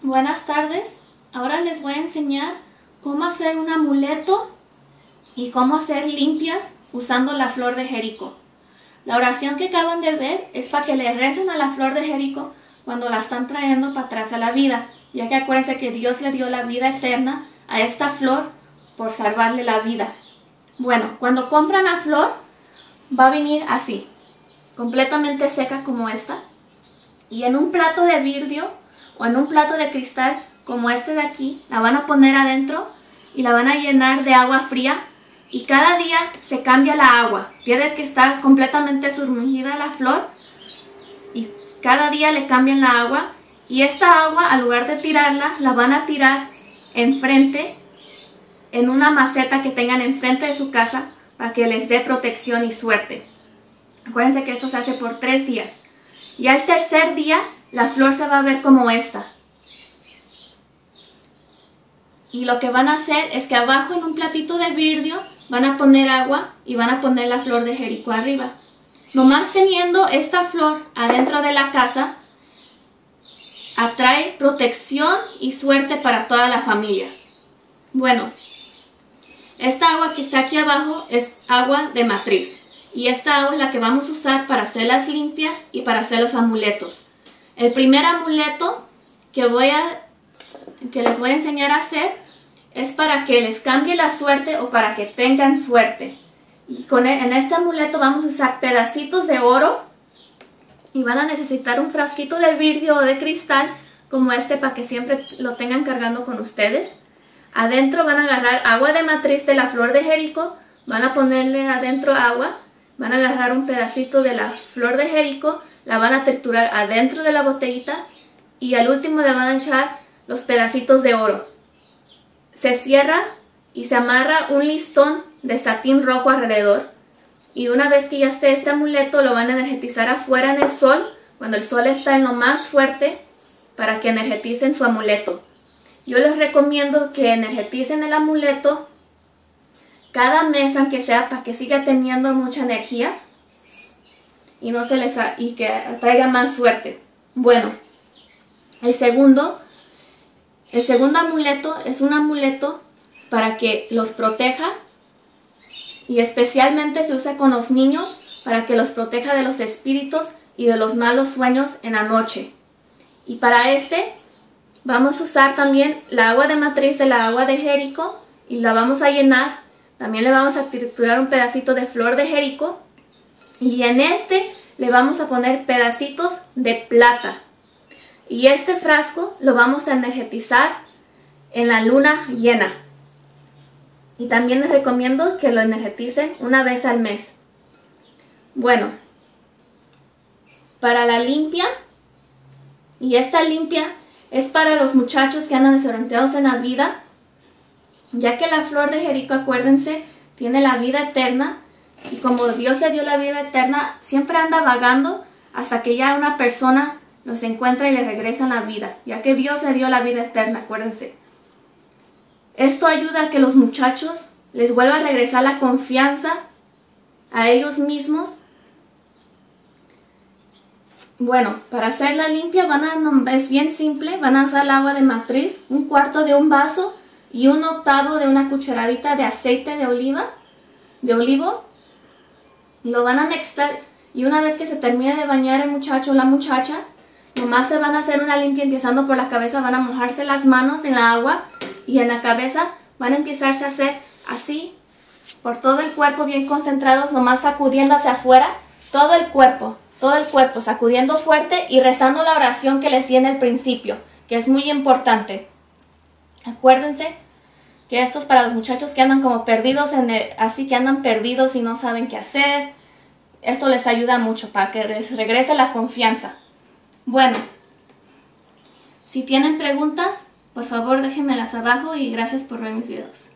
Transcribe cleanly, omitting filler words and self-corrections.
Buenas tardes, ahora les voy a enseñar cómo hacer un amuleto y cómo hacer limpias usando la flor de Jericó. La oración que acaban de ver es para que le recen a la flor de Jericó cuando la están trayendo para atrás a la vida, ya que acuérdense que Dios le dio la vida eterna a esta flor por salvarle la vida. Bueno, cuando compran la flor va a venir así, completamente seca como esta, y en un plato de vidrio o en un plato de cristal como este de aquí, la van a poner adentro y la van a llenar de agua fría y cada día se cambia la agua. Tiene que estar completamente sumergida la flor y cada día le cambian la agua y esta agua, al lugar de tirarla, la van a tirar enfrente en una maceta que tengan enfrente de su casa para que les dé protección y suerte. Acuérdense que esto se hace por 3 días. Y al tercer día la flor se va a ver como esta. Y lo que van a hacer es que abajo en un platito de vidrio van a poner agua y van a poner la flor de Jericó arriba. Nomás teniendo esta flor adentro de la casa, atrae protección y suerte para toda la familia. Bueno, esta agua que está aquí abajo es agua de matriz. Y esta agua es la que vamos a usar para hacer las limpias y para hacer los amuletos. El primer amuleto que les voy a enseñar a hacer es para que les cambie la suerte o para que tengan suerte. Y en este amuleto vamos a usar pedacitos de oro y van a necesitar un frasquito de vidrio o de cristal como este para que siempre lo tengan cargando con ustedes. Adentro van a agarrar agua de matriz de la flor de Jericó, van a ponerle adentro agua, van a agarrar un pedacito de la flor de Jericó, la van a triturar adentro de la botellita y al último le van a echar los pedacitos de oro. Se cierra y se amarra un listón de satín rojo alrededor y una vez que ya esté este amuleto lo van a energetizar afuera en el sol, cuando el sol está en lo más fuerte, para que energeticen su amuleto. Yo les recomiendo que energeticen el amuleto cada mes, aunque sea para que siga teniendo mucha energía y que traiga más suerte. Bueno, el segundo amuleto es un amuleto para que los proteja y especialmente se usa con los niños para que los proteja de los espíritus y de los malos sueños en la noche. Y para vamos a usar también la agua de matriz de la agua de Jericó y la vamos a llenar. También le vamos a triturar un pedacito de flor de Jericó y en le vamos a poner pedacitos de plata. Y este frasco lo vamos a energetizar en la luna llena. Y también les recomiendo que lo energeticen una vez al mes. Bueno, para la limpia, y esta limpia es para los muchachos que andan desorientados en la vida, ya que la flor de Jericó, acuérdense, tiene la vida eterna y como Dios le dio la vida eterna, siempre anda vagando hasta que ya una persona los encuentra y le regresa la vida, ya que Dios le dio la vida eterna, acuérdense. Esto ayuda a que los muchachos les vuelva a regresar la confianza a ellos mismos. Bueno, para hacer la limpia es bien simple, van a usar el agua de matriz, 1/4 de un vaso y 1/8 de una cucharadita de aceite de olivo. Lo van a mezclar y una vez que se termine de bañar el muchacho o la muchacha, nomás se van a hacer una limpia empezando por la cabeza, van a mojarse las manos en la agua y en la cabeza van a empezarse a hacer así por todo el cuerpo bien concentrados, nomás sacudiendo hacia afuera, todo el cuerpo, sacudiendo fuerte y rezando la oración que les di en el principio, que es muy importante. Acuérdense que esto es para los muchachos que andan como perdidos, así que andan perdidos y no saben qué hacer. Esto les ayuda mucho para que les regrese la confianza. Bueno, si tienen preguntas, por favor déjenmelas abajo y gracias por ver mis videos.